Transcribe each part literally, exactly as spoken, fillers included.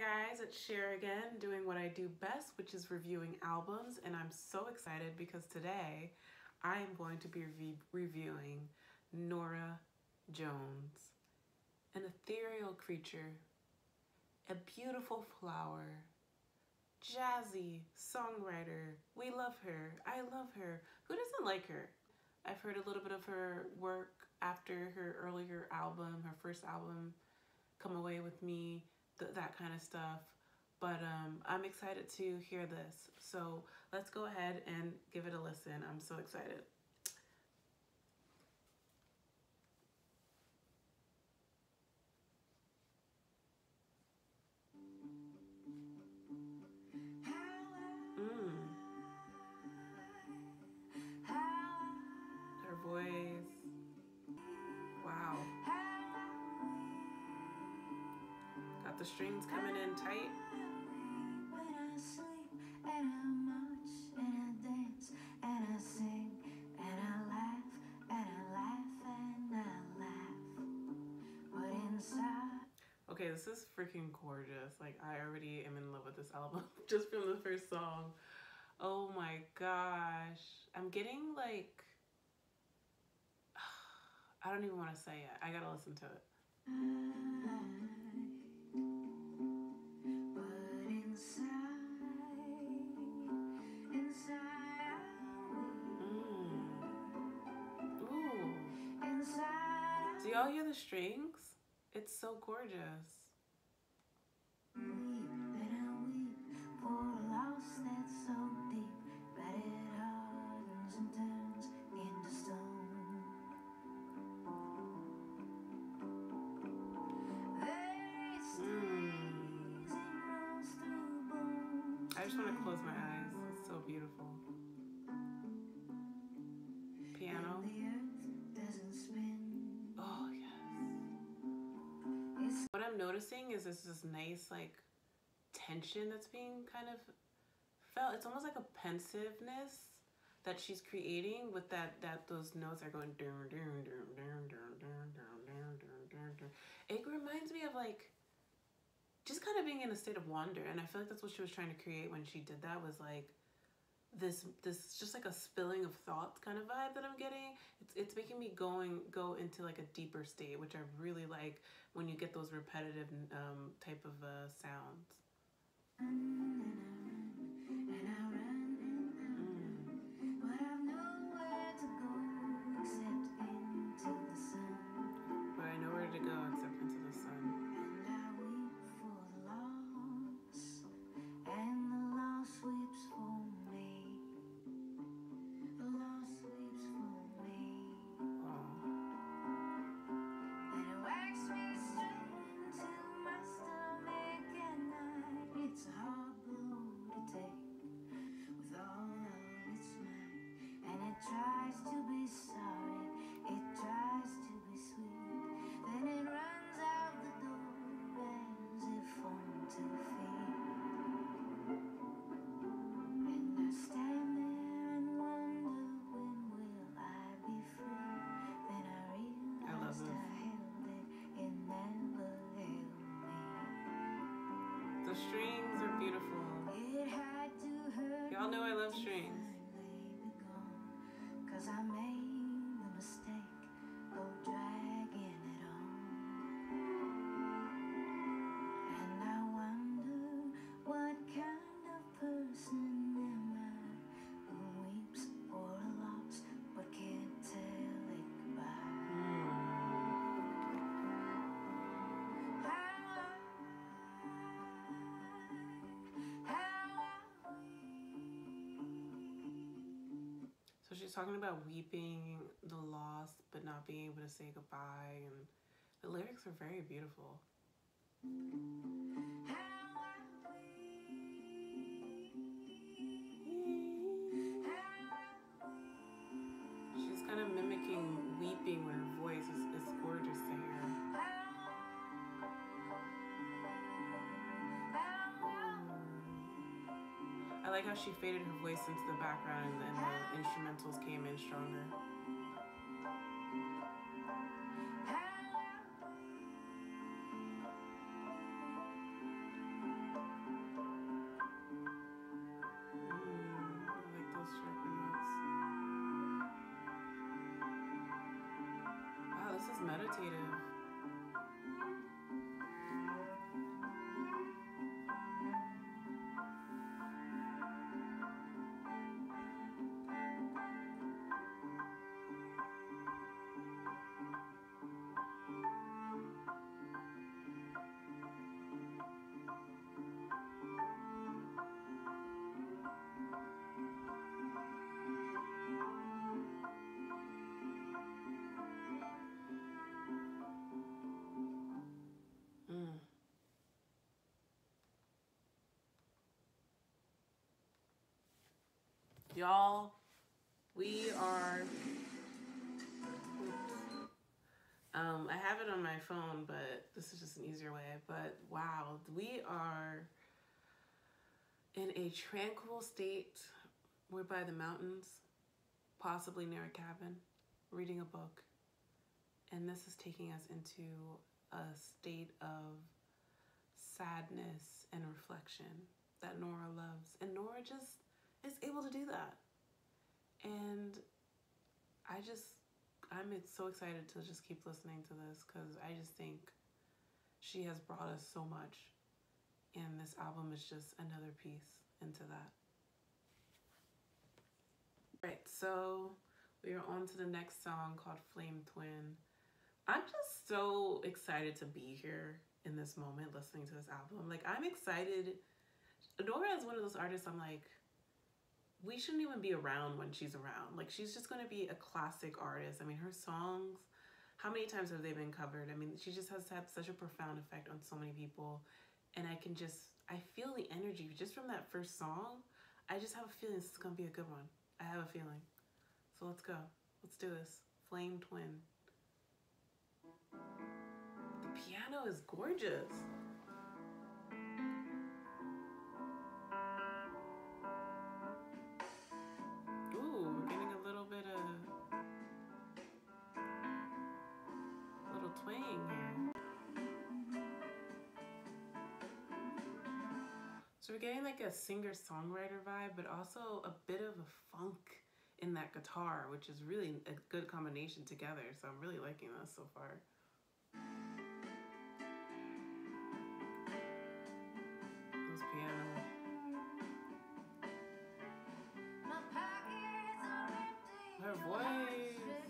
guys, it's Cher again, doing what I do best, which is reviewing albums, and I'm so excited because today I am going to be re reviewing Norah Jones, an ethereal creature, a beautiful flower, jazzy songwriter. We love her. I love her. Who doesn't like her? I've heard a little bit of her work after her earlier album, her first album, Come Away With Me, th that kind of stuff. But um, I'm excited to hear this. So let's go ahead and give it a listen. I'm so excited. Mm. Her voice. Wow. Got the strings coming in tight. Okay, this is freaking gorgeous. Like, I already am in love with this album just from the first song. Oh my gosh. I'm getting like, I don't even want to say it. I gotta listen to it. Do y'all hear the strings? It's so gorgeous. I just want to close my eyes. It's so beautiful. Piano. Oh, yes. What I'm noticing is there's this nice, like, tension that's being kind of felt. It's almost like a pensiveness that she's creating with that, that those notes are going. It reminds me of, like, just kind of being in a state of wonder, and I feel like that's what she was trying to create when she did that, was like this this just like a spilling of thoughts kind of vibe that I'm getting. It's it's making me going go into like a deeper state, which I really like when you get those repetitive um, type of uh, sounds. But I know where to go except into the sun. The strings are beautiful. Y'all know I love strings. Cause I made the mistake of dragging it on. And I wonder what kind of person am I who weeps for a loss but can't tell it goodbye. So she's talking about weeping the loss, but not being able to say goodbye, and the lyrics are very beautiful. She's kind of mimicking weeping with her voice. It's, it's gorgeous to hear. I like how she faded her voice into the background and then the instrumentals came in stronger. meditative. Mm. Y'all, we are, um, I have it on my phone, but this is just an easier way, but wow, we are in a tranquil state. We're by the mountains, possibly near a cabin, reading a book, and this is taking us into a state of sadness and reflection that Nora loves, and Nora just is able to do that. And I just, I'm so excited to just keep listening to this because I just think she has brought us so much, and this album is just another piece into that. Right, so we are on to the next song called Flame Twin. I'm just so excited to be here in this moment listening to this album. Like, I'm excited. Nora is one of those artists I'm like, we shouldn't even be around when she's around. Like, she's just going to be a classic artist. I mean, her songs, how many times have they been covered? I mean, she just has had such a profound effect on so many people. And I can just, I feel the energy just from that first song. I just have a feeling this is going to be a good one. I have a feeling. So let's go. Let's do this. Flame Twin. The piano is gorgeous. Ooh, we're getting a little bit of little twang here. So we're getting like a singer-songwriter vibe, but also a bit of a funk in that guitar, which is really a good combination together. So I'm really liking this so far. Those piano. Her voice.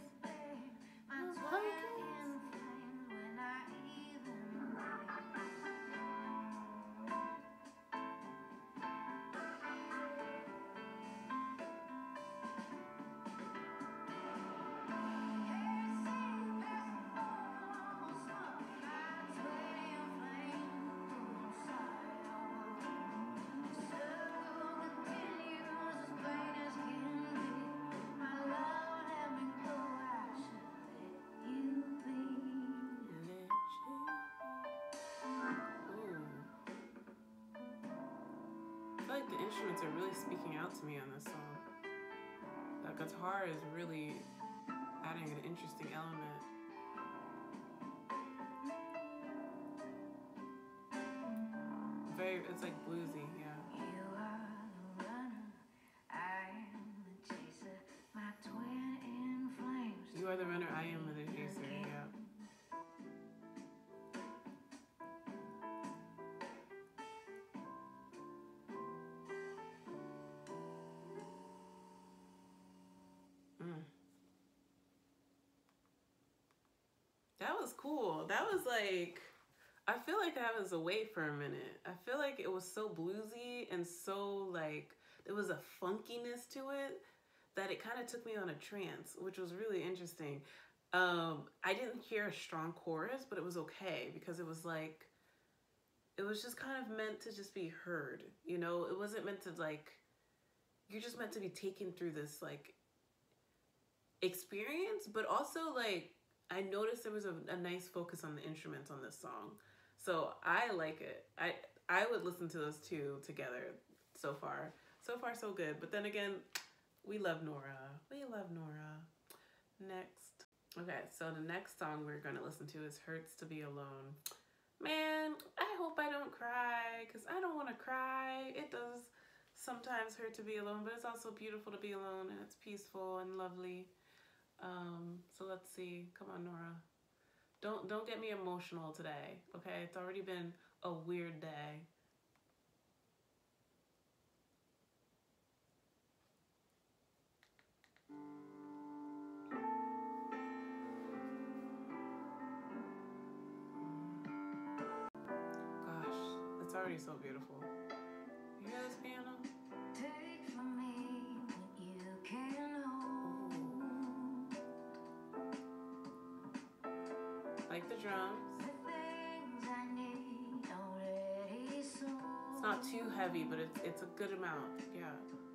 I feel like the instruments are really speaking out to me on this song. That guitar is really adding an interesting element. Very, it's like bluesy, yeah. You are the runner, I am the chaser, my twin in flames. You are the runner, I am the chaser, yeah. That was cool. That was like, I feel like I was away for a minute. I feel like it was so bluesy and so like, there was a funkiness to it that it kind of took me on a trance, which was really interesting. Um, I didn't hear a strong chorus, but it was okay because it was like, it was just kind of meant to just be heard, you know? It wasn't meant to like, you're just meant to be taken through this like experience, but also like, I noticed there was a, a nice focus on the instruments on this song. So I like it. I I would listen to those two together so far. So far, so good. But then again, we love Nora. We love Nora. Next. Okay, so the next song we're going to listen to is Hurts to Be Alone. Man, I hope I don't cry because I don't want to cry. It does sometimes hurt to be alone, but it's also beautiful to be alone, and it's peaceful and lovely. Um, so let's see. Come on, Nora. Don't don't get me emotional today, okay? It's already been a weird day. Gosh, it's already so beautiful. You hear this piano? Take from me what you can hold. Like the drums. The things I need already sold. It's not too heavy, but it's it's a good amount. Yeah.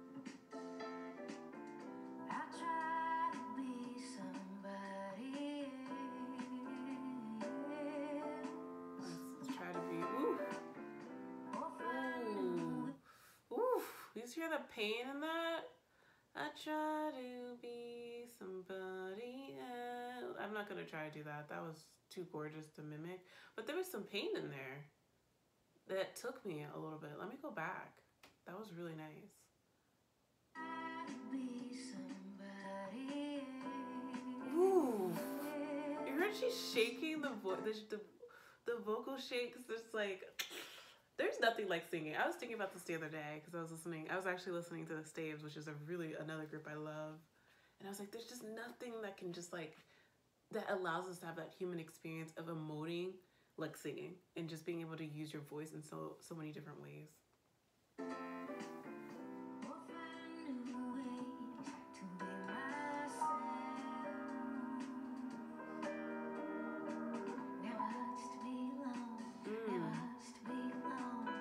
I try to be somebody else. Let's, let's try to be. Ooh. Or find Ooh. Ooh. You just hear the pain in that? I try to be somebody else. I'm not gonna try to do that. That was too gorgeous to mimic. But there was some pain in there that took me a little bit. Let me go back. That was really nice. be somebody Ooh. You heard she's shaking the voice, the, the, the vocal shakes. There's like, there's nothing like singing. I was thinking about this the other day because I was listening. I was actually listening to the Staves, which is a really, another group I love. And I was like, there's just nothing that can just like, that allows us to have that human experience of emoting like singing and just being able to use your voice in so, so many different ways. or find new ways to be myself. Never hurts to be alone. Never Mm. hurts to be alone.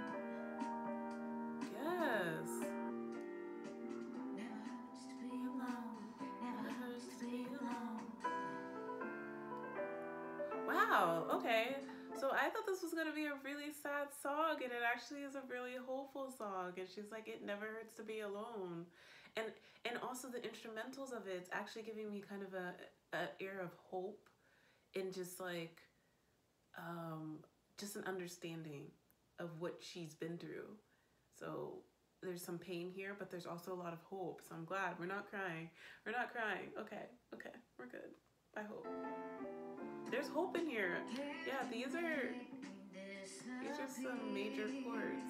Yes. Never hurts to be alone. Never hurts to be alone. Wow, okay. So I thought this was gonna be a really sad song, and it actually is a really hopeful song. And she's like, it never hurts to be alone. And and also the instrumentals of it, it's actually giving me kind of a, a air of hope and just like um just an understanding of what she's been through. So there's some pain here, but there's also a lot of hope. So I'm glad we're not crying. We're not crying. Okay, okay, we're good. I hope. There's hope in here. Yeah, these are these are some major chords.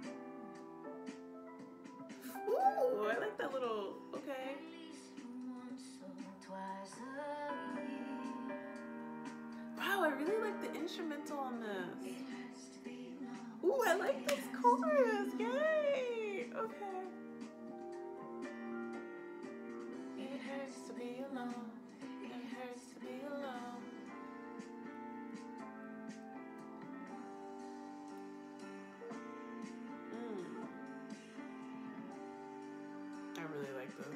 Ooh, I like that little. Okay. At least once or twice a year. Wow, I really like the instrumental on this. It hurts to be alone. Ooh, I like this chorus. Yay. Okay. It hurts to be alone. It hurts to be alone. Mm. I really like this.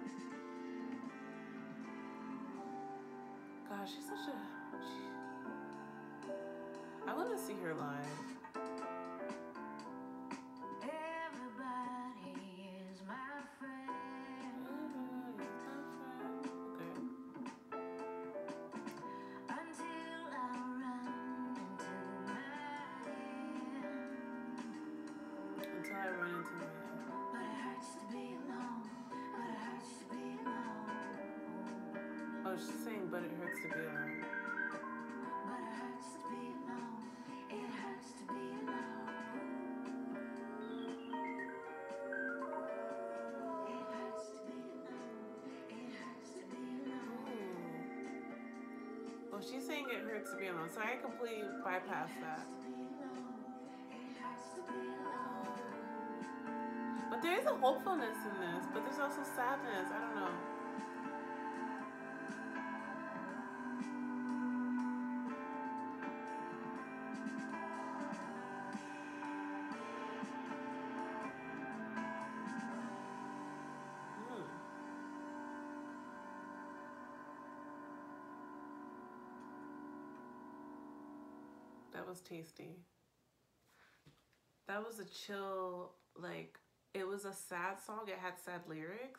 Gosh, she's such a. She, I want to see her live. Everybody is my friend Okay. until I run into my end. Until I run into my. But it hurts to be alone. But it hurts to be alone. Oh, she's saying, but it hurts to be alone. But it hurts to be alone. It hurts to be alone. It hurts to be alone. It hurts to be alone. Ooh. Well, she's saying it hurts to be alone, so I completely bypassed that. It hurts to be alone. But there is a hopefulness in this, but there's also sadness. I don't know. Hmm. That was tasty. That was a chill, like, it was a sad song. It had sad lyrics.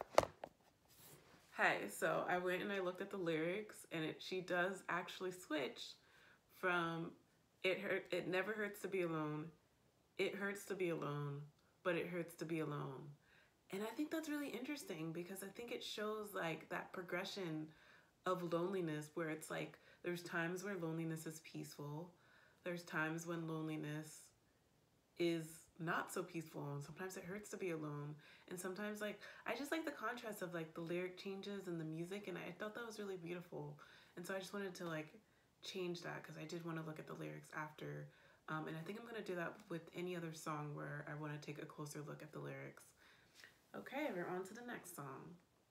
Hey, so I went and I looked at the lyrics, and it she does actually switch from it hurt it never hurts to be alone. It hurts to be alone, but it hurts to be alone. And I think that's really interesting because I think it shows like that progression of loneliness where it's like There's times where loneliness is peaceful. There's times when loneliness is not so peaceful, and sometimes it hurts to be alone. And sometimes, like, I just like the contrast of like the lyric changes and the music, and I thought that was really beautiful. And so I just wanted to like change that because I did want to look at the lyrics after. Um, and I think I'm gonna do that with any other song where I want to take a closer look at the lyrics. Okay, we're on to the next song.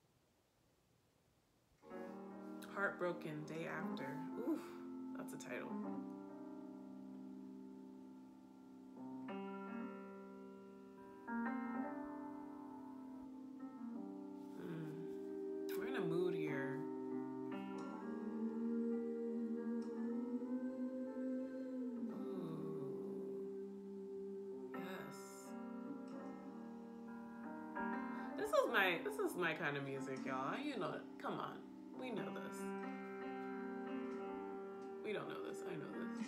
Heartbroken Day After. Oof, that's a title. Mm. We're in a mood here. Ooh. Yes. This is my this is my kind of music, y'all. You know it. Come on. We know this. We don't know this. I know this.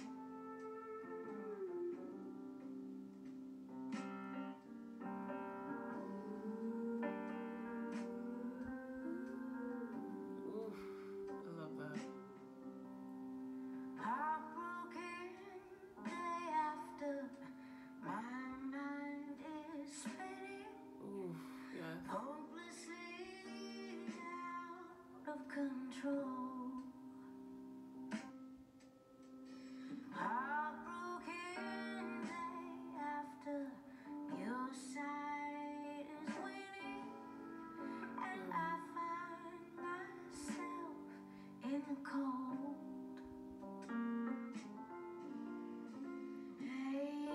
Oof. I love that. Heartbroken day after, my mind is spinning, Oof. Yes. hopelessly out of control. Heartbroken day after, your side is winning, and I find myself in the cold. Hey,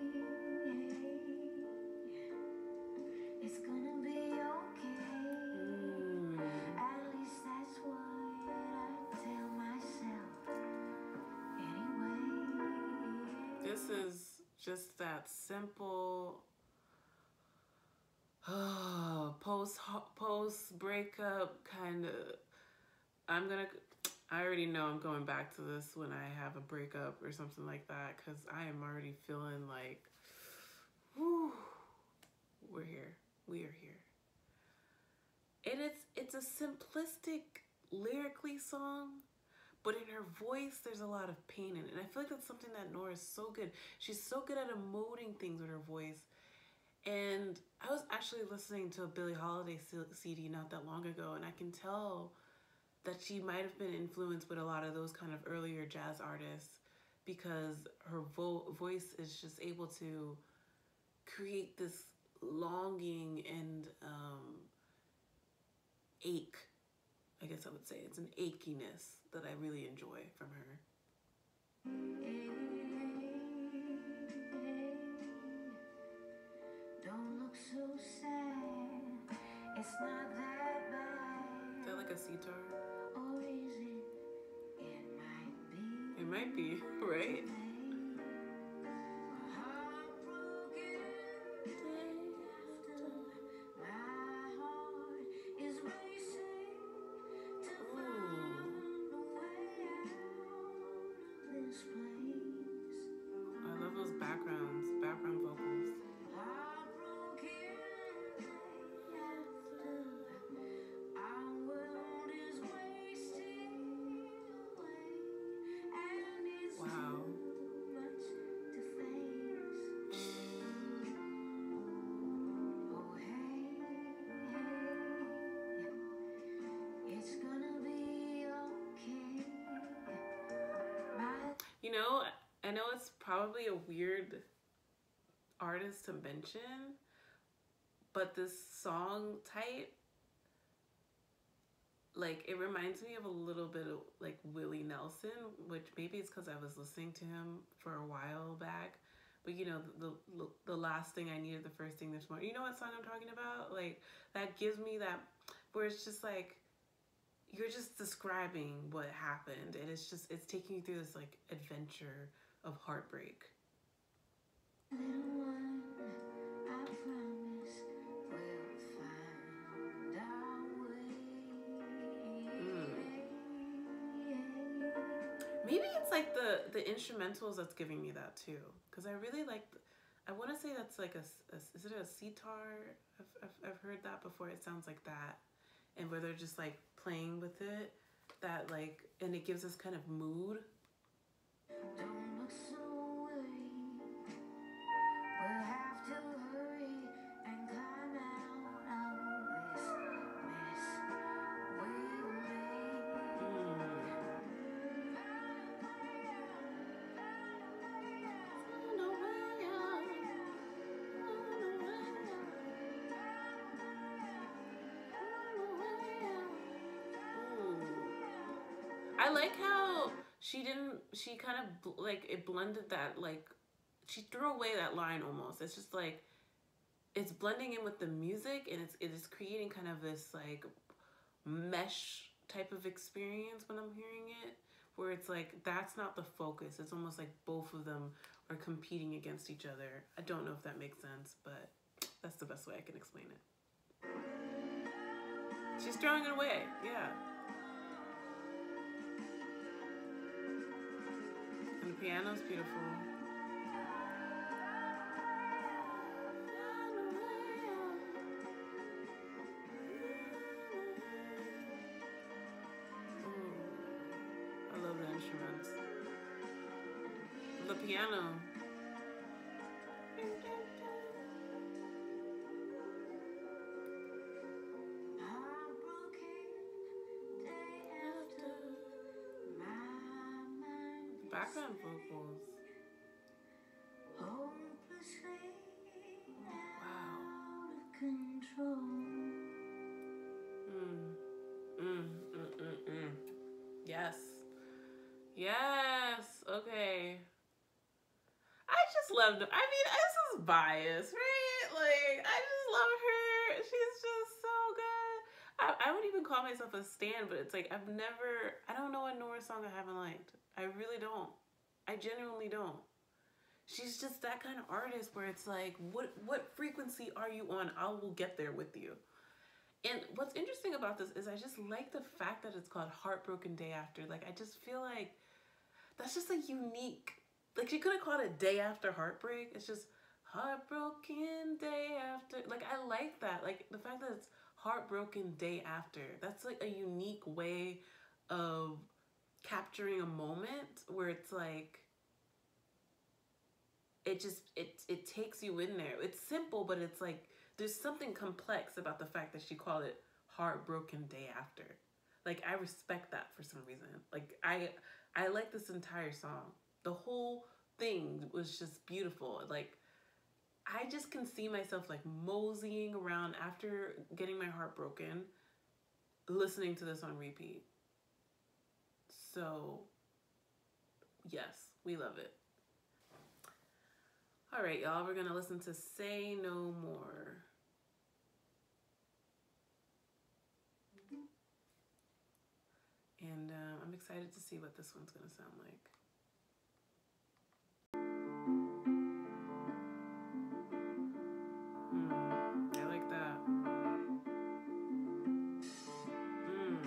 it's gonna be okay. Mm. At least that's what I tell myself anyway. This is just that simple oh, post post breakup kind of. I'm gonna. I already know I'm going back to this when I have a breakup or something like that because I am already feeling like, whew, we're here. We are here. And it's it's a simplistic lyrically song, but in her voice there's a lot of pain in it. And I feel like that's something that Nora is so good. She's so good at emoting things with her voice. And I was actually listening to a Billie Holiday C D not that long ago, and I can tell that she might have been influenced with a lot of those kind of earlier jazz artists because her vo voice is just able to create this longing and um, ache. I guess I would say it's an achiness that I really enjoy from her. Don't look so sad. It's not that bad. Is that like a sitar? Or is it? It might be. It might be, right? Heartbroken day after, my heart is racing to find a way out of this place. I love those backgrounds, background vocals. Heartbroken day after, our world is wasting away, and it's Wow. too much to face. Oh hey, hey, it's gonna be okay. My You know, I know it's probably a weird artist to mention, but this song type, like, it reminds me of a little bit of like Willie Nelson, which maybe it's because I was listening to him for a while back. But you know, the, the the last thing I needed, the first thing this morning. You know what song I'm talking about? Like, that gives me that, where it's just like you're just describing what happened, and it's just it's taking you through this like adventure of heartbreak. little one, I promise we'll find our way. Maybe it's like the the instrumentals that's giving me that too, because I really like. The, I want to say that's like a, a is it a sitar? I've, I've I've heard that before. It sounds like that, and where they're just like playing with it. that like, and it gives us kind of mood. Don't look so worried. We'll have to hurry and climb out of this mess we've made. I like how she didn't, she kind of like, it blended that, like, she threw away that line almost. It's just like, it's blending in with the music, and it's, it is creating kind of this like mesh type of experience when I'm hearing it, where it's like, that's not the focus. It's almost like both of them are competing against each other. I don't know if that makes sense, but that's the best way I can explain it. She's throwing it away, yeah. And the piano's beautiful. Ooh, I love the instruments. The piano. Background vocals. Hopelessly Wow. out of control. Mm. Mm, mm, mm, mm. Yes. Yes. Okay. I just love them. I mean, this is biased, right? Like, I just love her. She's just so good. I, I wouldn't even call myself a stan, but it's like, I've never, I don't know a Nora song I haven't liked. I really don't. I genuinely don't. She's just that kind of artist where it's like, what what frequency are you on? I will get there with you. And what's interesting about this is I just like the fact that it's called Heartbroken Day After. Like, I just feel like that's just a unique, like, she could have called it Day After Heartbreak. It's just Heartbroken Day After. Like, I like that. Like, the fact that it's Heartbroken Day After. That's like a unique way of capturing a moment where it's like, it just, it, it takes you in there. It's simple, but it's like, there's something complex about the fact that she called it Heartbroken Day After. Like, I respect that for some reason. Like, I, I like this entire song. The whole thing was just beautiful. Like, I just can see myself like moseying around after getting my heart broken, listening to this on repeat. So, yes, we love it. All right, y'all, we're gonna listen to Say No More. And uh, I'm excited to see what this one's gonna sound like. Mm, I like that. Mm.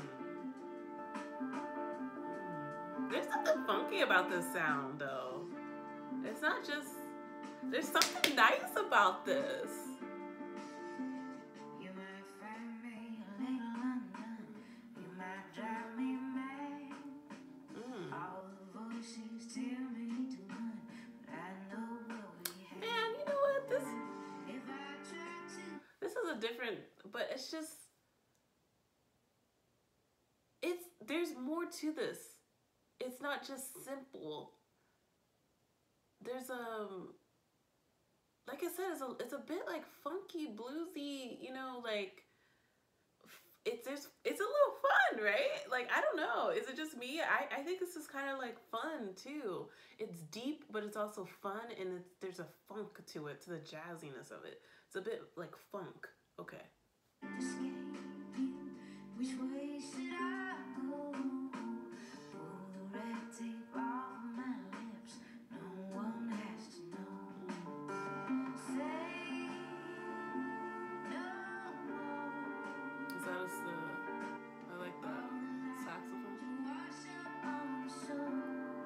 Mm. There's something funky about this sound, though. It's not just, there's something nice about this. You might find me a little undone. You might drive me mad. Mm. All the voices tell me to run, but I know what we have. Man, you know what? This If I try to, this is a different, but it's just, it's, there's more to this. It's not just simple. There's um, like I said, it's a it's a bit like funky, bluesy, you know, like it's there's it's a little fun, right? Like, I don't know, is it just me? I I think this is kind of like fun too. It's deep, but it's also fun, and it's, there's a funk to it, to the jazziness of it. It's a bit like funk. Okay. escape you. Which way should I go? Pull the red tape off my lips. No one has to know. Say no more. Is that a, uh, I like that saxophone. Wash up on the shore.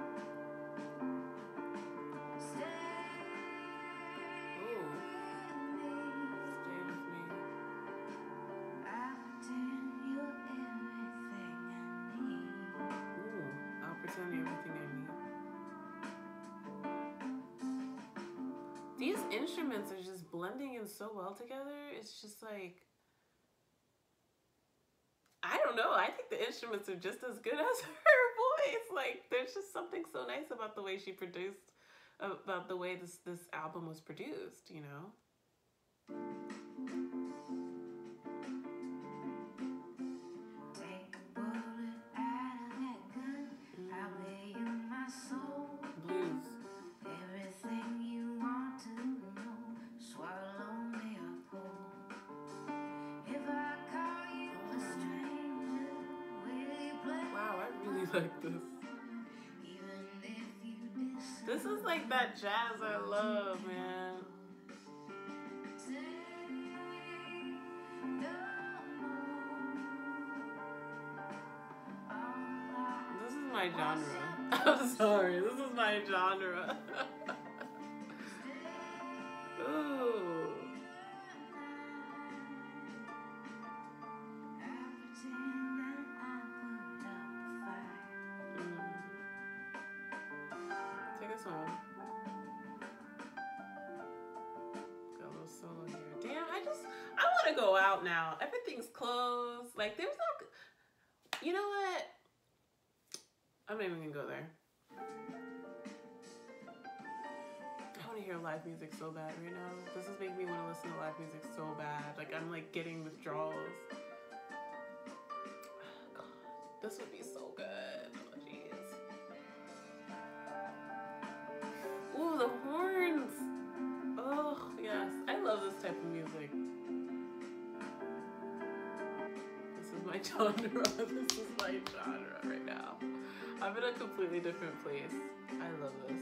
Stay Ooh, with me. stay with me. I pretend you're everything These instruments are just blending in so well together. It's just like, I don't know. I think the instruments are just as good as her voice. Like, there's just something so nice about the way she produced, about the way this, this album was produced, you know? Take a bullet out of that gun. I'll lay you my soul. Blues. Everything you want to know. Swallow me up whole. If I call you a stranger, will you play? Wow, I really like this. Even if you disagree. This is like that jazz I love, man. This is my genre. I'm sorry, this is my genre. Ooh. Mm. Take us home. Got a little solo here. Damn, I just, I want to go out now. Everything's closed. Like, there's no, you know what? I'm not even gonna go there. I want to hear live music so bad right now. This is making me want to listen to live music so bad. Like, I'm like getting withdrawals. God, this would be so good. Oh, jeez. Ooh, the horns. Oh, yes. I love this type of music. This is my genre. This is my genre right now. I'm in a completely different place. I love this.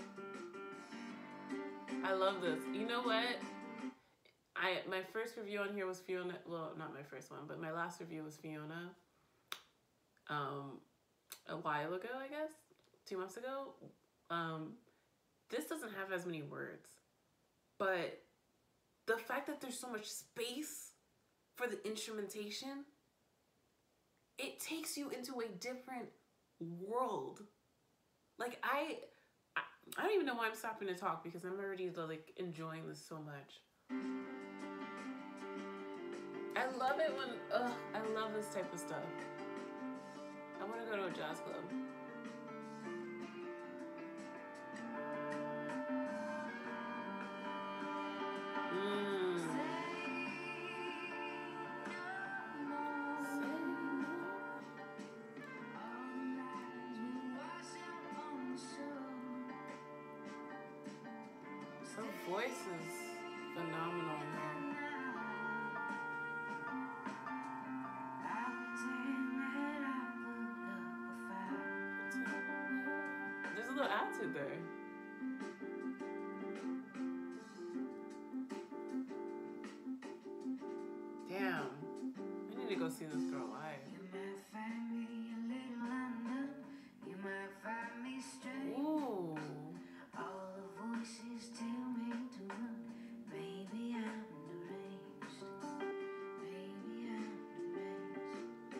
I love this. You know what? I my first review on here was Fiona. Well, not my first one, but my last review was Fiona. Um, a while ago, I guess, two months ago. Um, this doesn't have as many words, but the fact that there's so much space for the instrumentation, it takes you into a different world. Like, I, I, I don't even know why I'm stopping to talk because I'm already like enjoying this so much. I love it when, ugh, I love this type of stuff. I want to go to a jazz club. Mm. Her voice is phenomenal here. There's a little attitude there. Damn. I need to go see this girl live. Ooh. All the voices tell me to run. Maybe I'm deranged. Maybe I'm deranged.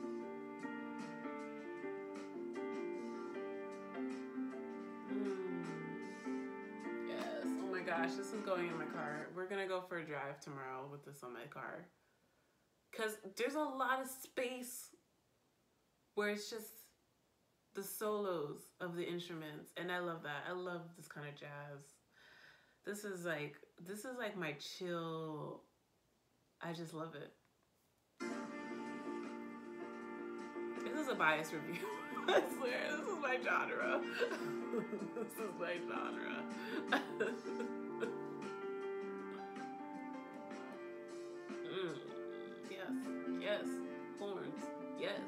Mm. Yes. Oh my gosh, this is going in my car. We're gonna go for a drive tomorrow with this on my car. Cause there's a lot of space where it's just the solos of the instruments, and I love that. I love this kind of jazz. This is like this is like my chill. I just love it. This is a biased review. I swear, this is my genre. This is my genre. Mm. Yes, yes, horns, yes.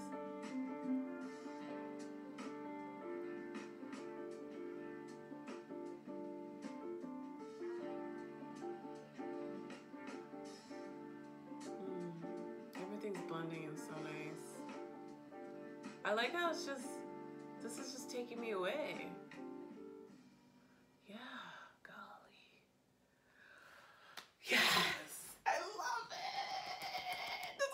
Everything's blending and so nice. I like how it's just, this is just taking me away. Yeah, golly. Yes, I love it. This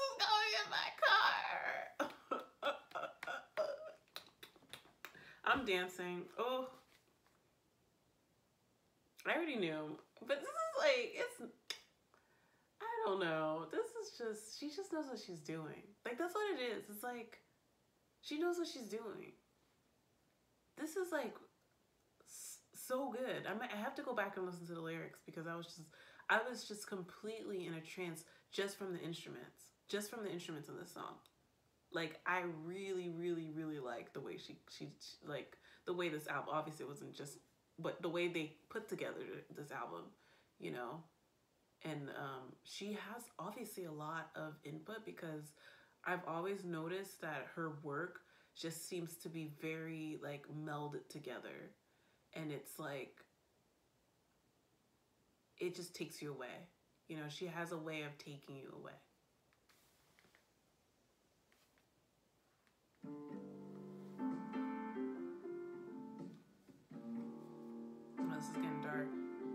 is going in my car. I'm dancing. Oh. I already already knew, but this is like, it's, I don't know. This is just, she just knows what she's doing. Like, that's what it is. It's like, she knows what she's doing. This is like so good. I might, I have to go back and listen to the lyrics because I was just, I was just completely in a trance just from the instruments, just from the instruments in this song. Like, I really, really, really like the way she, she, she like the way this album, obviously it wasn't just, but the way they put together this album, you know, and um, she has obviously a lot of input because I've always noticed that her work just seems to be very like melded together, and it's like, it just takes you away. You know, she has a way of taking you away. Oh, this is getting dark.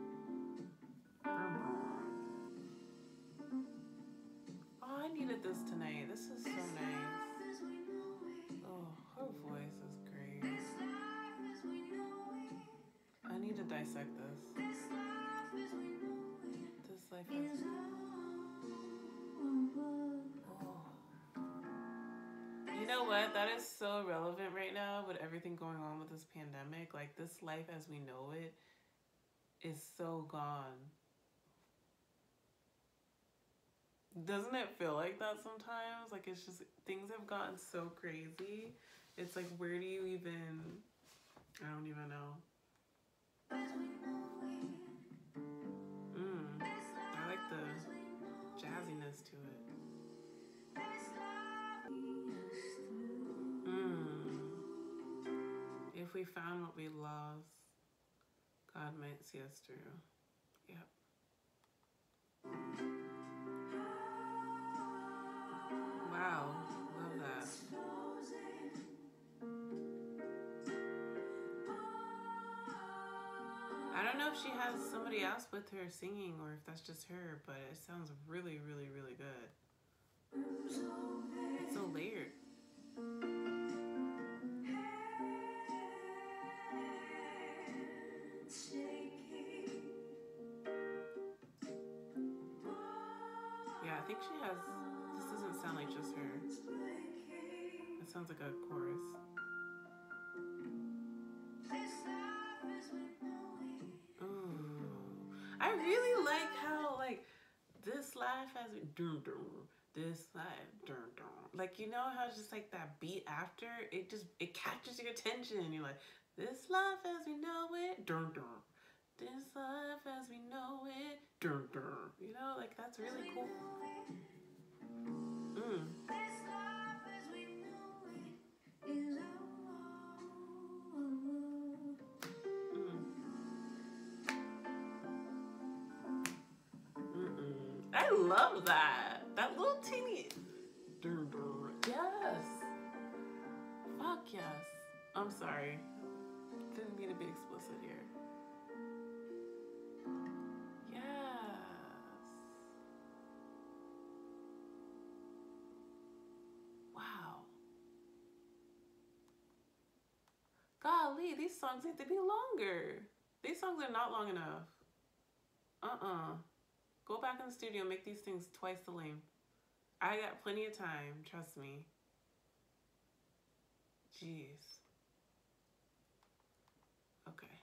Oh, I needed this tonight. This is so nice. Oh, her voice is great. I need to dissect this. This life has... Oh. You know what? That is so relevant right now with everything going on with this pandemic. Like, this life as we know it is so gone. Doesn't it feel like that sometimes? Like, it's just, things have gotten so crazy. It's like, where do you even, I don't even know. Mm, I like the jazziness to it. Mm. If we found what we lost, God might see us through. Yep. Wow, love that. I don't know if she has somebody else with her singing or if that's just her, but it sounds really, really, really good. It's so layered. Yeah, I think she has, this doesn't sound like just her. It sounds like a chorus. I really like how, like, this life has me, dun, dun, this life, dun, dun. Like, you know how it's just like that beat after, it just, it catches your attention and you're like, this life as we know it, dun, dun. This life as we know it, dun, dun. You know, like, that's really cool. Mm. I love that. That little teeny. Yes. Fuck yes. I'm sorry. Didn't mean to be explicit here. Yes. Wow. Golly, these songs need to be longer. These songs are not long enough. Uh-uh. Go back in the studio and make these things twice the length. I got plenty of time, trust me. Jeez. Okay.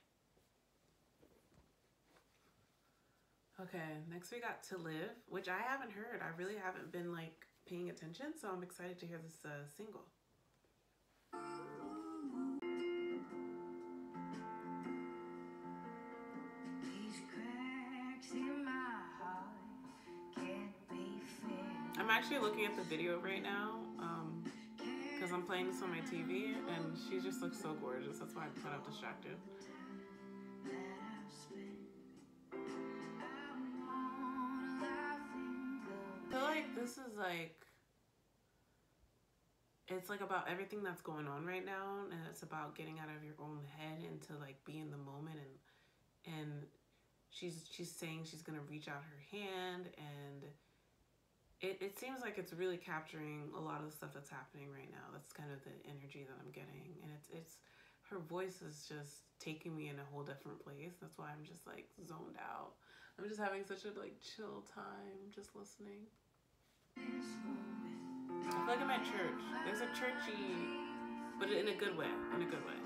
Okay, next we got To Live, which I haven't heard. I really haven't been like paying attention, so I'm excited to hear this uh, single. I'm actually looking at the video right now um, because I'm playing this on my T V and she just looks so gorgeous. That's why I'm kind of distracted. I feel like this is like, it's like about everything that's going on right now, and it's about getting out of your own head and to like be in the moment, and and she's she's saying she's gonna reach out her hand, and it, it seems like it's really capturing a lot of the stuff that's happening right now. That's kind of the energy that I'm getting, and it's it's her voice is just taking me in a whole different place. That's why I'm just like zoned out. I'm just having such a like chill time just listening. I feel like I'm at church. There's a churchy, but in a good way, in a good way.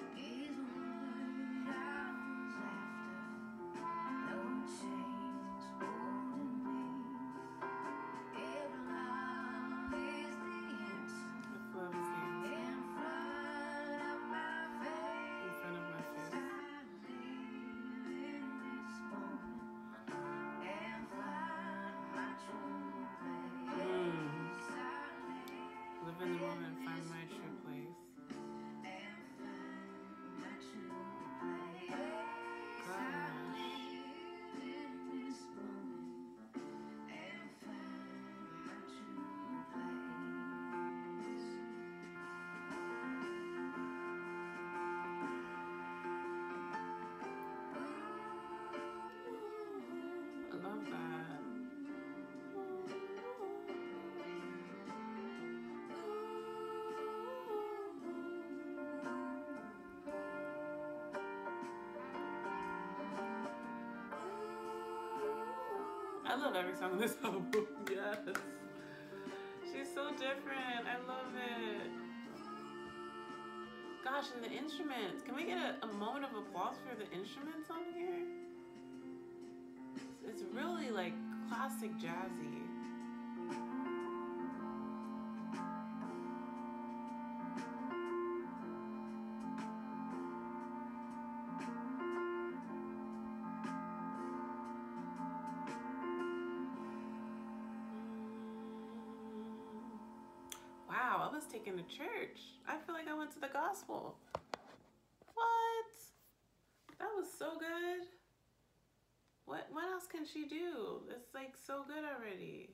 In the moment, find my true place. I love that. I love every song on this album. Yes. She's so different. I love it. Gosh, and the instruments. Can we get a, a moment of applause for the instruments on here? It's, it's really like classic jazzy. Wow, I was taken to church. I feel like I went to the gospel. What? That was so good. What what else can she do? It's like so good already.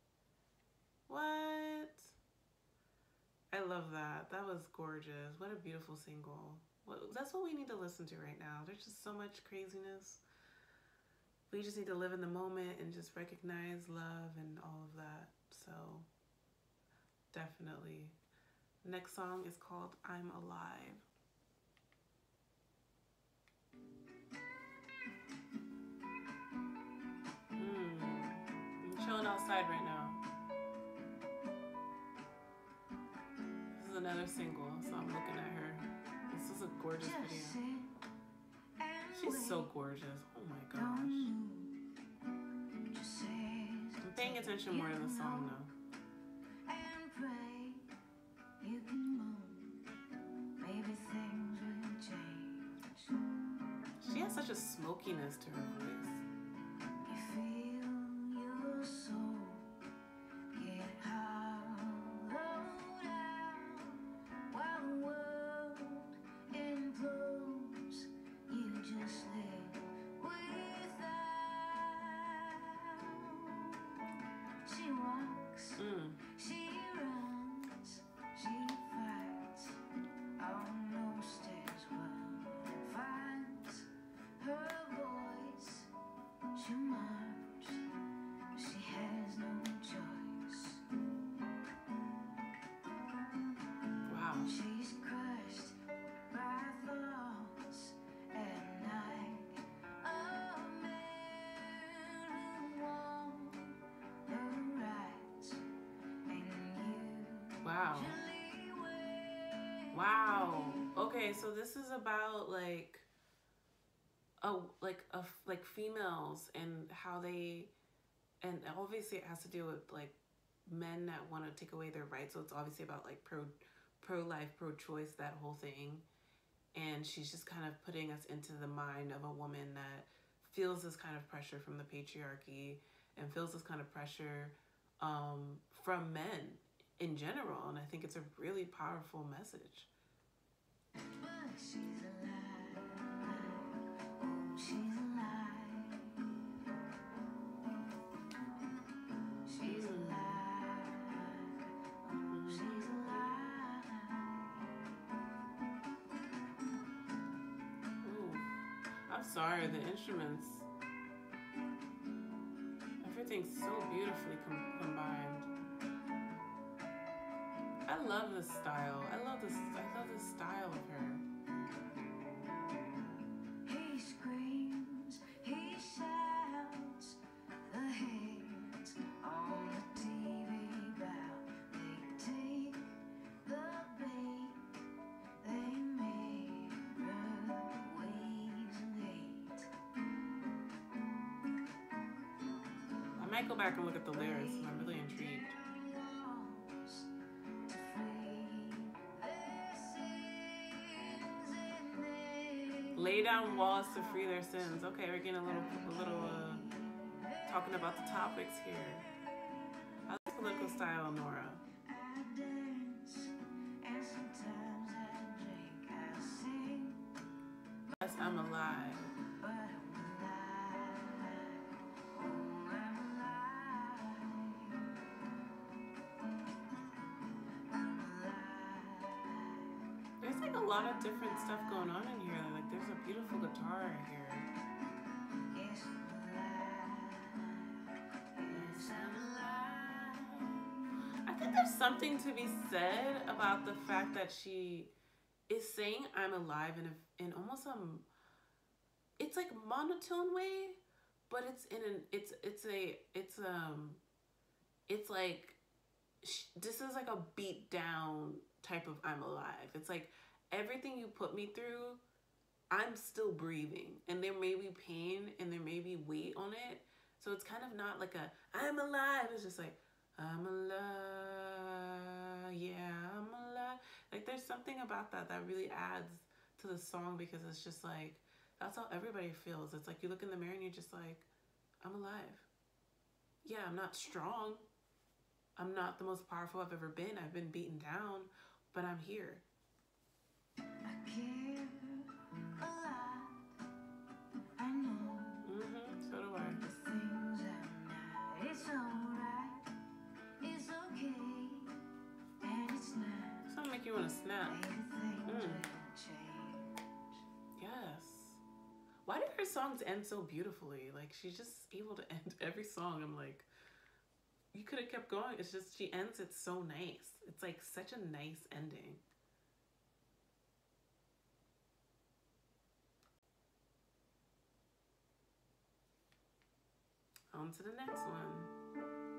What? I love that. That was gorgeous. What a beautiful single. What, that's what we need to listen to right now. There's just so much craziness. We just need to live in the moment and just recognize love and all of that. So definitely. Next song is called I'm Alive. Mm. I'm chilling outside right now. This is another single, so I'm looking at her. This is a gorgeous video. She's so gorgeous. Oh my gosh. I'm paying attention more to the song though. She has such a smokiness to her voice. You feel your soul get hollowed out while the world implodes. You just live without. She walks, Mm. she runs, she fights almost as well. Finds her voice, she marks, she has no choice. Wow. She's crushed by thoughts at night. A man who won her rights, and you Wow. usually wait. Wow. Okay, so this is about like a like a like females and how they, and obviously it has to do with like men that want to take away their rights. So it's obviously about like pro pro life, pro choice, that whole thing. And she's just kind of putting us into the mind of a woman that feels this kind of pressure from the patriarchy and feels this kind of pressure um, from men in general. And I think it's a really powerful message. But she's alive, oh, she's alive. She's alive, oh, she's alive. Ooh. I'm sorry, the instruments, everything's so beautifully com- combined. I love this style. I love this. I love this style of her. might go back and look at the lyrics. I'm really intrigued. Lay down walls to free their sins. Okay, we're getting a little, a little, uh, talking about the topics here. I like political style, Nora. Yes, I'm alive. There's like a lot of different stuff going on in here. Like there's a beautiful guitar here. Yes, I'm alive. I think there's something to be said about the fact that she is saying I'm alive in a, in almost um it's like monotone way, but it's in an it's it's a it's um it's like sh this is like a beat down type of I'm alive. It's like everything you put me through, I'm still breathing, and there may be pain and there may be weight on it, so it's kind of not like a I'm alive. It's just like I'm alive, yeah, I'm alive. Like there's something about that that really adds to the song, because it's just like that's how everybody feels. It's like you look in the mirror and you're just like, I'm alive. Yeah, I'm not strong. I'm not the most powerful I've ever been. I've been beaten down, but I'm here. I care a lot. I know. Mm-hmm. So do I. The things I'm not. It's alright. It's okay. And it's not. It's gonna make you want to snap. Mm. Yes. Why do her songs end so beautifully? Like she's just able to end every song. I'm like, you could have kept going. It's just she ends it so nice. It's like such a nice ending. On to the next one.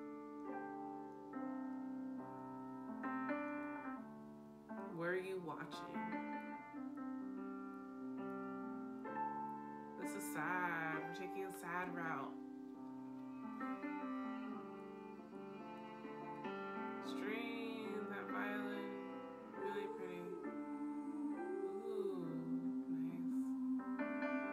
Were you watching? This is sad. We're taking a sad route. String, that violin, really pretty. Ooh, nice.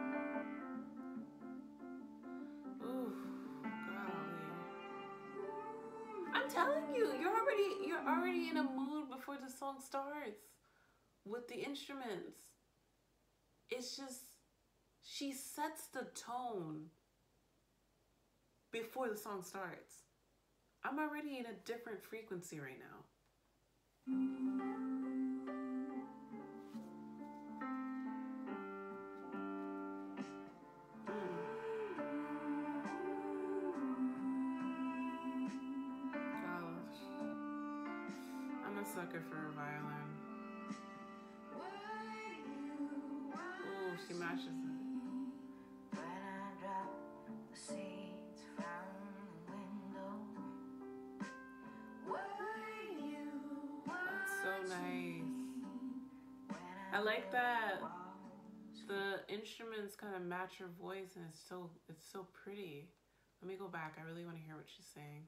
Ooh, golly. I'm telling you, you're already you're already in a mood before the song starts with the instruments. It's just she sets the tone before the song starts. I'm already in a different frequency right now. Sucker for a violin. Oh, she matches it. When I drop the seeds from the window, that's so nice. I like that the instruments kind of match her voice, and it's so it's so pretty. Let me go back. I really want to hear what she's saying.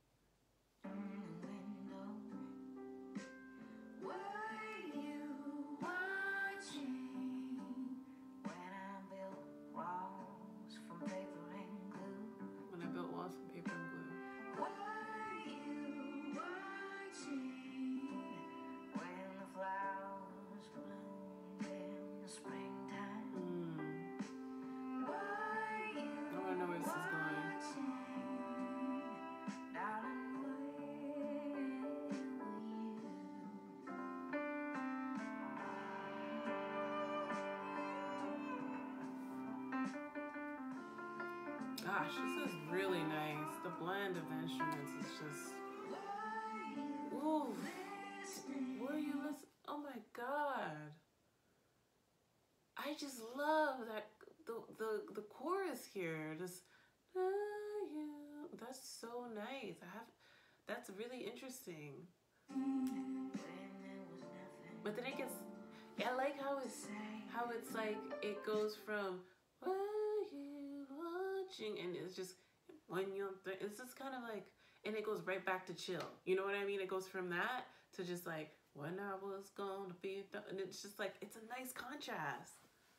Gosh, this is really nice. The blend of the instruments is just... Ooh. Were you listening? Oh my God. I just love that the the, the chorus here. Just... That's so nice. I have... That's really interesting. But then it gets... I like how it's, how it's like, it goes from... And it's just, when you're, th- it's just kind of like, and it goes right back to chill. You know what I mean? It goes from that to just like, when I was gonna be, th-, and it's just like, it's a nice contrast.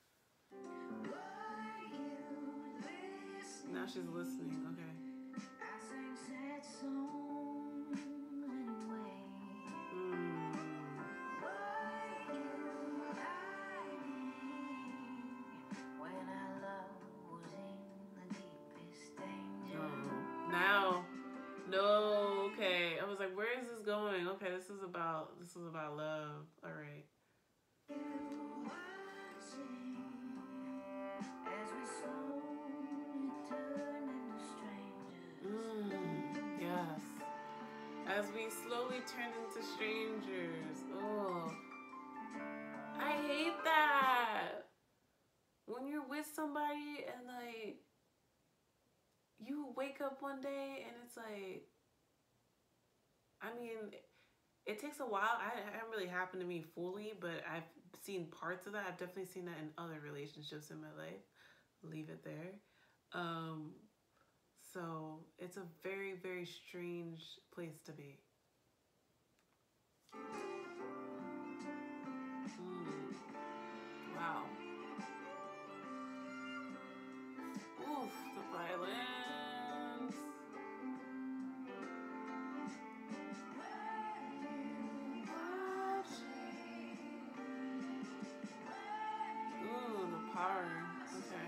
Now she's listening, okay. I sang sad songs anyway. Mm. Were you hiding when our love was in the deepest danger? Oh. Now, no, okay. I was like, where is this going? Okay, this is about, this is about love. All right. You watching as we slowly turn into strangers. Mm, yes. As we slowly turn into strangers. Oh, I hate that. When you're with somebody and like, you wake up one day and it's like, I mean, it takes a while. I, it hasn't really happened to me fully, but I've seen parts of that. I've definitely seen that in other relationships in my life. Leave it there. Um, so it's a very, very strange place to be. Mm. Wow. Oof, the violence. Ooh, the power. Okay.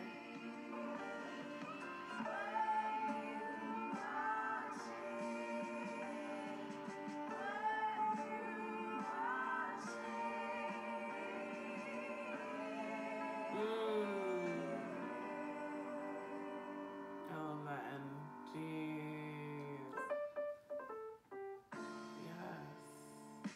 Mm. I love that energy. Yes.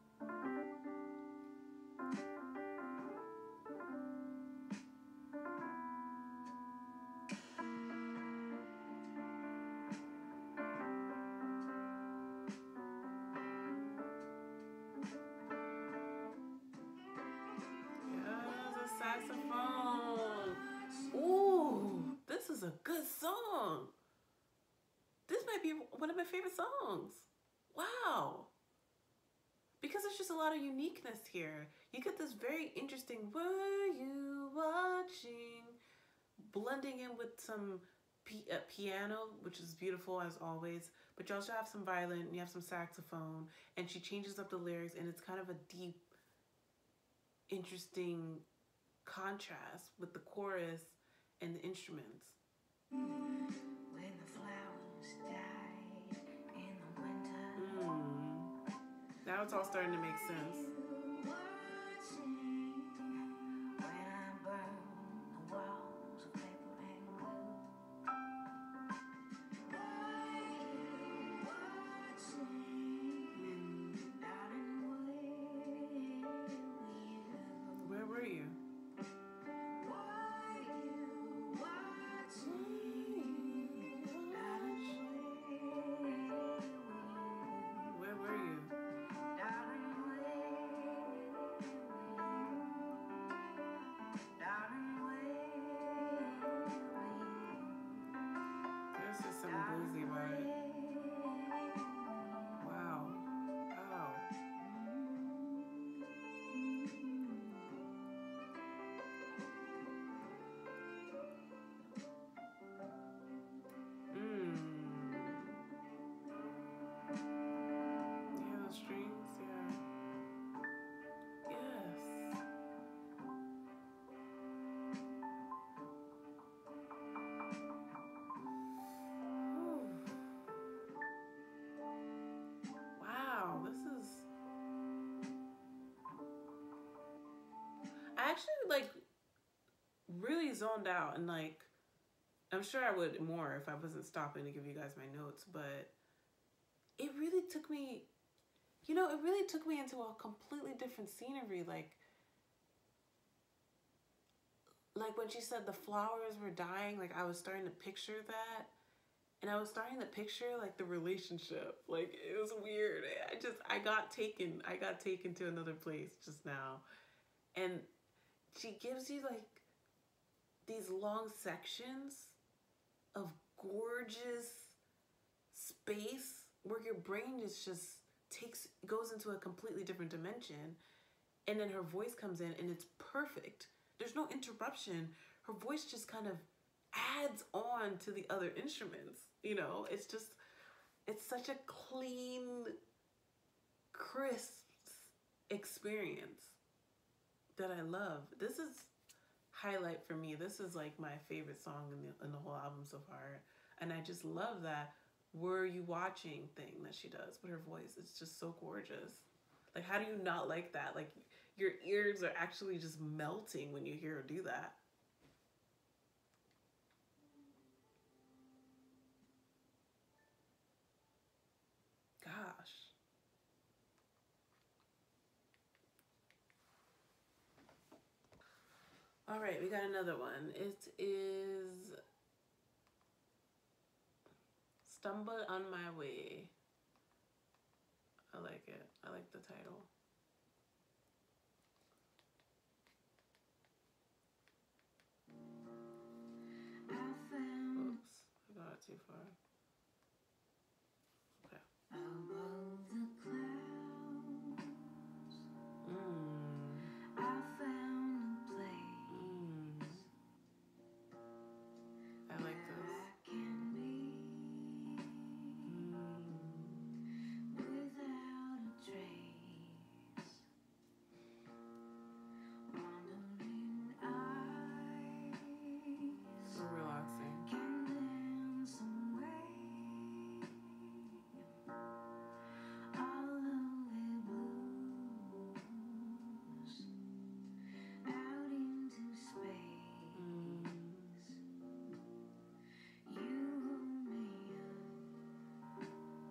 Yes, a saxophone. Ooh, this is a good song. This might be one of my favorite songs. Wow. Because there's just a lot of uniqueness here. You get this very interesting, were you watching? Blending in with some p- uh, piano, which is beautiful as always. But you also have some violin, and you have some saxophone. And she changes up the lyrics, and it's kind of a deep, interesting contrast with the chorus and the instruments. When the flowers died in the winter. Mm. Now it's all starting to make sense. Watching when I burn the walls of paper and glue. Were you watching, darling, where were you? Where were you? Were you watching, darling, where Where were you? were you? Darling, where were you? Darling, where were you? There's just some bluesy about it. Wow. Wow. Mmm. Yeah, the strings, yeah. Yes. Ooh. Wow, this is... I actually, like, really zoned out and, like, I'm sure I would more if I wasn't stopping to give you guys my notes, but it really took me, you know, it really took me into a completely different scenery. Like, like when she said the flowers were dying, like I was starting to picture that. And I was starting to picture like the relationship. Like it was weird. I just, I got taken, I got taken to another place just now. And she gives you like these long sections of gorgeous space where your brain is just takes goes into a completely different dimension, and then her voice comes in and it's perfect. There's no interruption. Her voice just kind of adds on to the other instruments, you know? It's just, it's such a clean, crisp experience that I love. This is highlight for me. This is like my favorite song in the, in the whole album so far. And I just love that "were you watching" thing that she does with her voice. It's just so gorgeous. Like, how do you not like that? Like, your ears are actually just melting when you hear her do that. Gosh. All right, we got another one. It is "Stumble on My Way." I like it. I like the title. Oops, I got it too far. Okay. Above the clouds, Mm. I found a place Mm. I like where this. I can be Mm. without a trace. Wandering eyes So relaxing. can dance away all lonely blues out into space. Mm. You hold me up,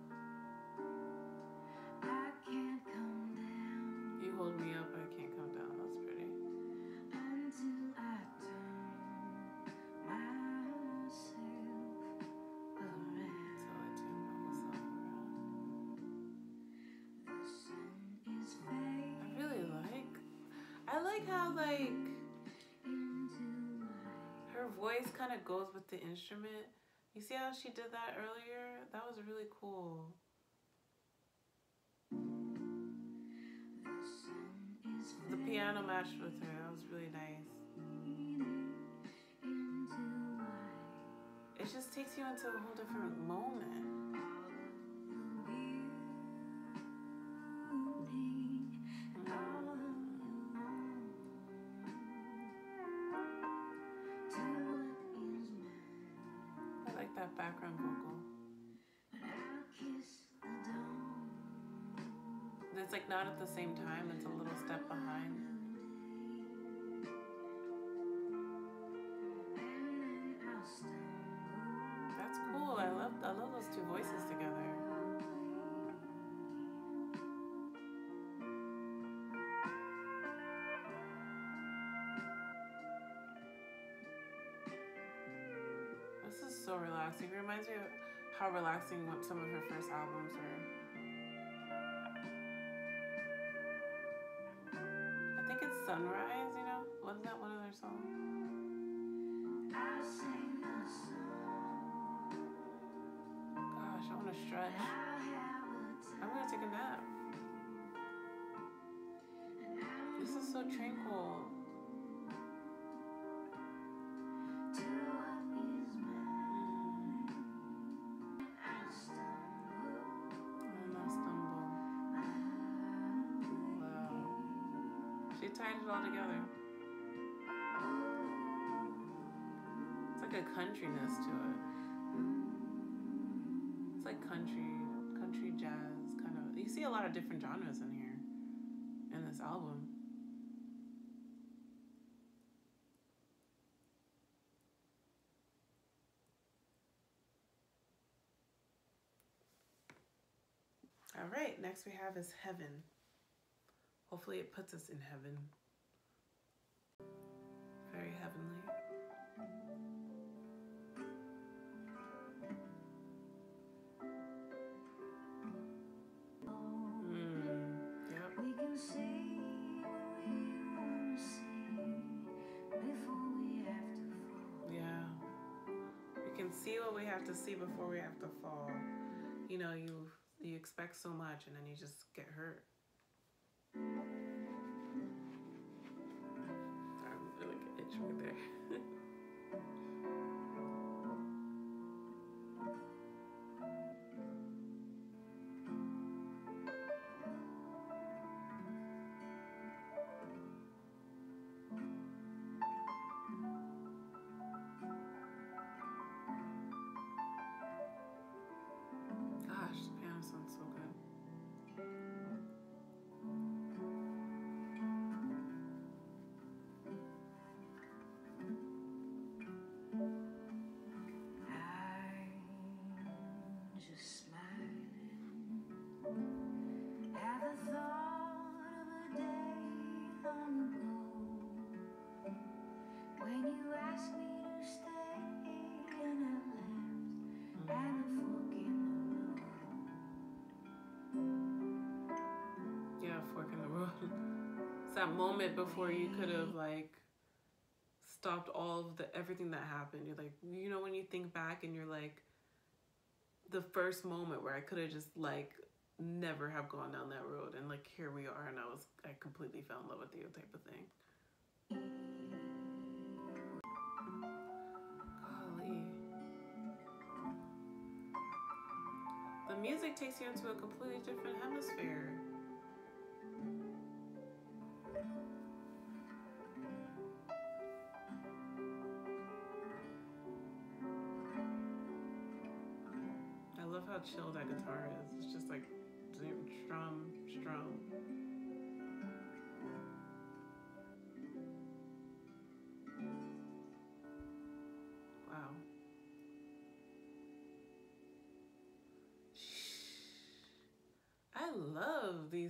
I can't come down You hold me up, I can't come down. That's pretty. until I turn myself around. So I turn myself around. The sun is I fading really like. I like how like into my her voice kind of goes with the instrument. You see how she did that earlier? That was really cool. The sun is The piano matched with her. That was really nice. fading into my It just takes you into a whole different moment. all of the beauty and all of your own to what is mine. I like that background vocal. And I'll kiss the dawn. And it's like not at the same time. It's a little step behind. And then I'll stumble That's cool. I love I love those two voices together. This is so relaxing. It reminds me of how relaxing what some of her first albums were. I think it's Sunrise, you know? Wasn't that one of their songs? I'll sing a song. Gosh, I want to stretch. I'll have a I'm gonna take a nap. and I'll This is so tranquil. to what is mine. I'll stumble I'm not stumble. Wow. She tied it all together. It's like a countryness to it. It's like country, country jazz kind of. You see a lot of different genres in here, in this album. All right, next we have is Heaven. Hopefully it puts us in heaven. Very heavenly. Mm, yep. we can see what we want to see before we have to fall. Yeah. We can can see what we have to see before we have to fall. You know, you you expect so much and then you just get hurt. I'm like an itch right there. Gosh, the piano sounds so good. I'm just smiling at the thought of a day long ago when you asked me to stay and I left at a fork in the road. Yeah, fork in the road. It's that moment before you could have like stopped all of the everything that happened. You're like, you know, when you think back and you're like, the first moment where I could have just like never have gone down that road, and like here we are, and I was I completely fell in love with you type of thing. Golly. The music takes you into a completely different hemisphere. I love how chill that guitar is. It's just like strum, strum. Wow. I love these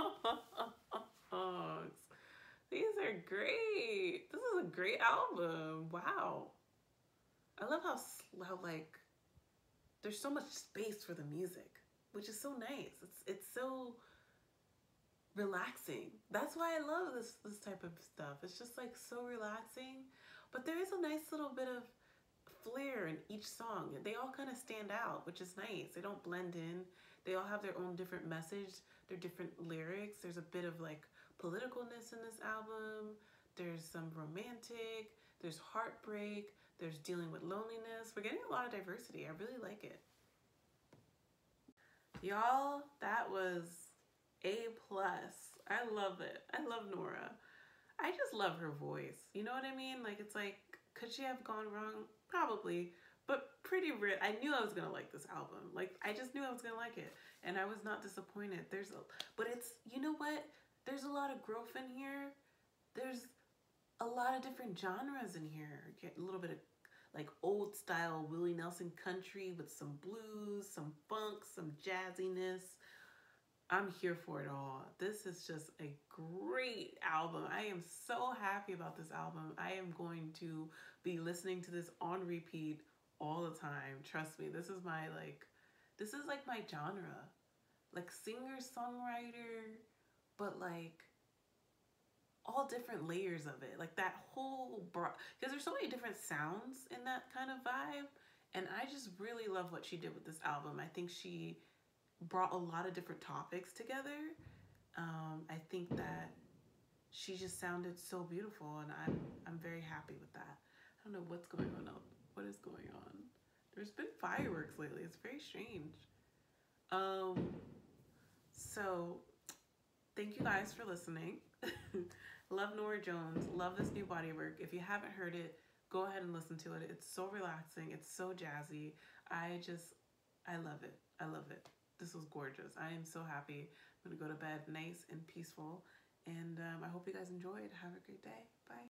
songs. These are great. This is a great album. Wow. I love how, how like, there's so much space for the music, which is so nice. It's it's so relaxing. That's why I love this this type of stuff. It's just like so relaxing, but there is a nice little bit of flair in each song. They all kind of stand out, which is nice. They don't blend in. They all have their own different message, their different lyrics. There's a bit of like politicalness in this album. There's some romantic, there's heartbreak, there's dealing with loneliness. We're getting a lot of diversity. I really like it. Y'all, that was A plus. I love it. I love Nora. I just love her voice. You know what I mean? Like, it's like, could she have gone wrong? Probably, but pretty rare. I knew I was gonna like this album. Like, I just knew I was gonna like it, and I was not disappointed. There's a, but it's, you know what? There's a lot of growth in here. There's a lot of different genres in here. Get a little bit of like old style Willie Nelson country with some blues, some funk, some jazziness. I'm here for it all. This is just a great album. I am so happy about this album. I am going to be listening to this on repeat all the time. Trust me, this is my like, this is like my genre. Like singer-songwriter, but like all different layers of it. Like that whole, because there's so many different sounds in that kind of vibe. And I just really love what she did with this album. I think she brought a lot of different topics together. Um, I think that she just sounded so beautiful, and I'm I'm very happy with that. I don't know what's going on out. What is going on? There's been fireworks lately. It's very strange. Um, so thank you guys for listening. Love Norah Jones. Love this new body work. If you haven't heard it, go ahead and listen to it. It's so relaxing. It's so jazzy. I just, I love it. I love it. This was gorgeous. I am so happy. I'm going to go to bed nice and peaceful. And um, I hope you guys enjoyed. Have a great day. Bye.